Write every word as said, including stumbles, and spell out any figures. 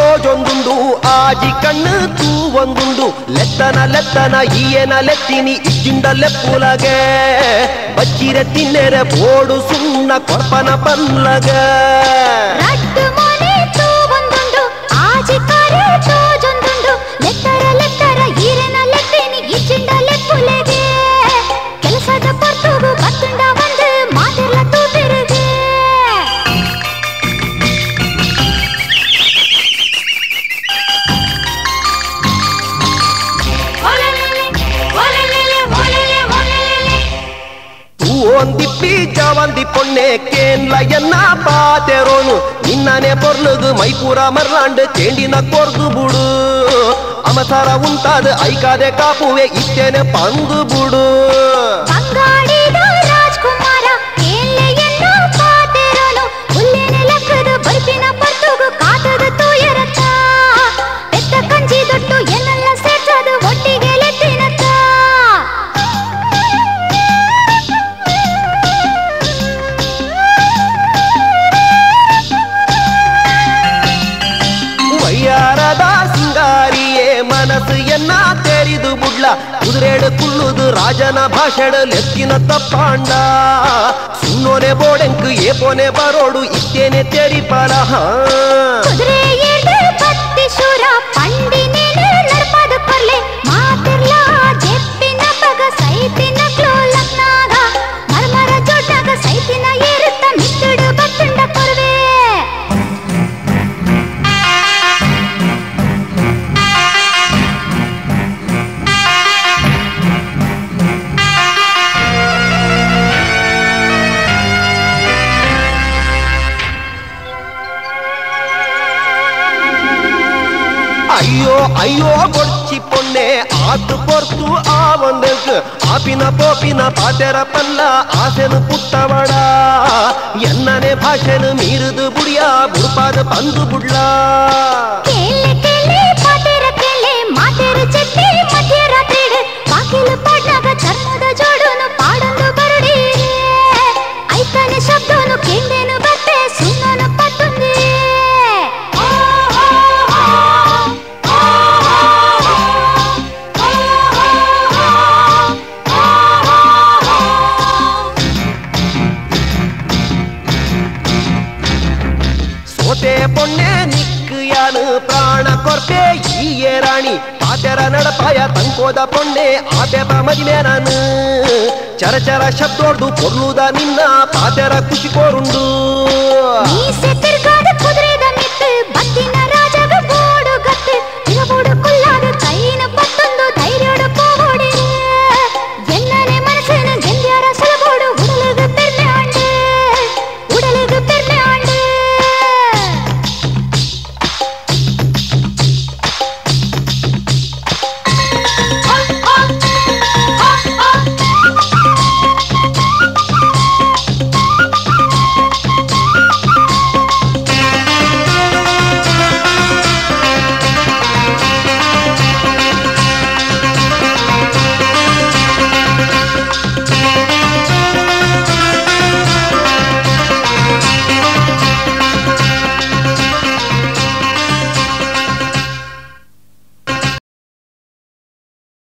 రోజొందుండు ఆజి కన్ను తూవందుండు లెత్తన లెత్తన ఈయన లెత్తిని ఇచ్చిండ లెప్పులగే బచ్చిరె తిన్నెర బోడు సున్న కొర్పన పల్లగా ಒಂದಿಪ್ಪಿ ಜವಂದಿ ಪೊಣ್ಣೆ ಕೇನ್ಲ ಎನ್ನ ಪಾತೆರೋನು ನಿನ್ನನೆ ಪೊರ್ಲುಗು ಮೈಪೂರ ಮರ್ಲಾಂಡು ಚೇಂಡಿನ ಕೊರ್ದು ಬುಡು ಅಮಸರ ಉಂಟಾದ ಐಕಾದೆ ಕಾಪುವೆ ಇತ್ತೇನೆ ಪಂದು ಬುಡು ಮನಸ್ಸು ಎನ್ನ ತೆರಿದು ಬುಡ್ಲ ಕುದುರೆಡು ಕುಳ್ಳುದು ರಾಜನ ಭಾಷೆಡು ಲೆಕ್ಕಿನ ತಪ್ಪಾಂಡ ಸುನ್ನೋನೆ ಬೋಡೆಂಕು ಏಪೋನೆ ಬರೋಡು ಇತ್ತೇನೆ ತೆರಿಪಲ ಅಯ್ಯೋ ಅಯ್ಯೋ ಕೊಡ್ಚಿ ಪೊಣ್ಣೆ ಆತು ಪೊರ್ತು ಆ ಒಂದಕ್ಕೆ ಆಪಿನ ಪೋಪಿನ ಪಾತೆರ ಪಲ್ಲ ಆಸೆನು ಪುಟ್ಟವಡ ಎನ್ನನೆ ಭಾಷೆನು ಮೀರುದು ಬುಡಿಯ ಬುಡ್ಪಾದ ಬಂದು ಬುಡ್ಲ ಚರ್ಮದ ಜೋಡುನು ಪಾಡೊಂದು ಬರುಡಿ ಐತನೆ ಶಬ್ದನು ಕೆಂಡೆನು ಬತ್ತೆ ಸುಮ್ಮನು ಪತ್ತುಂದಿ ಸೋತೆ ಪೊಣ್ಣೆ ನಿಕ್ಕಿಯಾನು ಪ್ರಾಣ ಕೊರ್ಪೆ ಈಯೇ ರಾಣಿ ಪಾತೆರ ನಡಪಾಯ ತಂಕೋದ ಪೊಣ್ಣೆ ಆಪೆಪ ಮದಿಮೆ ನಾನು ಚರಚರ ಶಬ್ದೋಡ್ದು ಕೊರ್ಲುದ ನಿನ್ನ ಪಾತೆರ ಖುಷಿ ಕೋರುಂಡು.